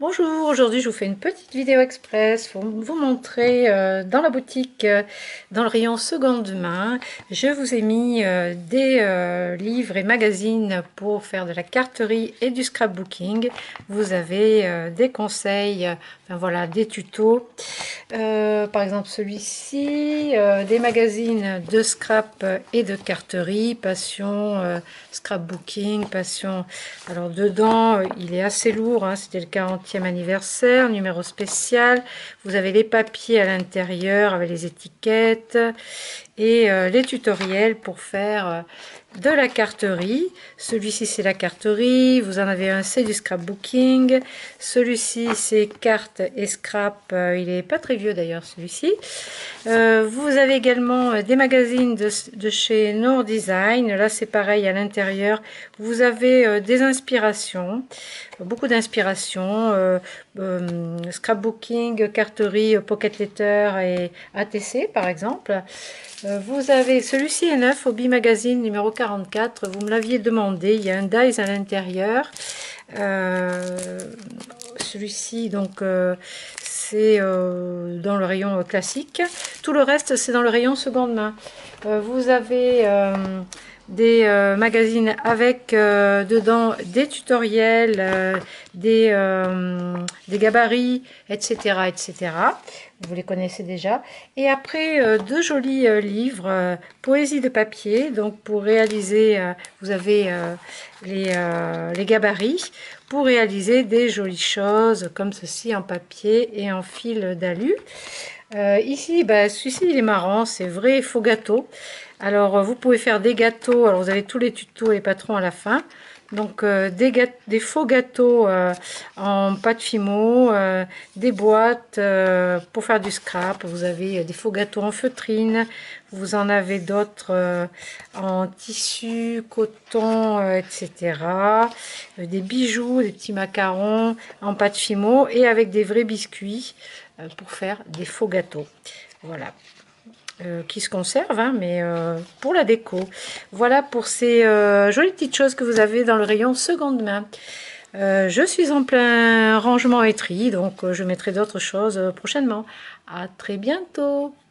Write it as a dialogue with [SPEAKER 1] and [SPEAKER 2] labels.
[SPEAKER 1] Bonjour, aujourd'hui je vous fais une petite vidéo express pour vous montrer dans la boutique, dans le rayon seconde main, je vous ai mis des livres et magazines pour faire de la carterie et du scrapbooking. Vous avez des conseils, enfin voilà, des tutos. Par exemple celui-ci, des magazines de scrap et de carterie, passion, scrapbooking, passion. Alors dedans, il est assez lourd, hein, c'était le 40e anniversaire, numéro spécial. Vous avez les papiers à l'intérieur avec les étiquettes et les tutoriels pour faire de la carterie. Celui-ci c'est la carterie, vous en avez un, c'est du scrapbooking. Celui-ci c'est cartes et scrap, il est pas très vieux d'ailleurs celui-ci. Vous avez également des magazines de chez Nord Design. Là c'est pareil, à l'intérieur vous avez des inspirations, beaucoup d'inspirations, scrapbooking, carterie, pocket letter et ATC par exemple. Vous avez, celui-ci est neuf, Hobby Magazine numéro 44, vous me l'aviez demandé, il y a un dies à l'intérieur. Celui-ci donc c'est dans le rayon classique, tout le reste c'est dans le rayon seconde main. Vous avez des magazines avec dedans des tutoriels, des gabarits, etc., etc. Vous les connaissez déjà. Et après, deux jolis livres, poésie de papier. Donc pour réaliser, vous avez les gabarits pour réaliser des jolies choses comme ceci en papier et en fil d'alu. Ici, celui-ci il est marrant, c'est vrai et faux gâteau. Alors vous pouvez faire des gâteaux, alors vous avez tous les tutos et patrons à la fin. Donc des faux gâteaux en pâte fimo, des boîtes pour faire du scrap. Vous avez des faux gâteaux en feutrine, vous en avez d'autres en tissu, coton, etc. Des bijoux, des petits macarons en pâte fimo et avec des vrais biscuits pour faire des faux gâteaux. Voilà. Qui se conservent, hein, mais pour la déco. Voilà pour ces jolies petites choses que vous avez dans le rayon seconde main. Je suis en plein rangement et tri, donc je mettrai d'autres choses prochainement. À très bientôt.